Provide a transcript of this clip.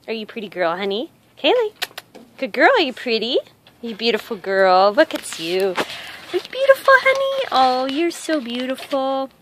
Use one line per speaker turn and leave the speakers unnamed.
Are you a pretty girl, honey? Kailey. Good girl, are you pretty? You beautiful girl. Look at you. Are you beautiful, honey? Oh, you're so beautiful.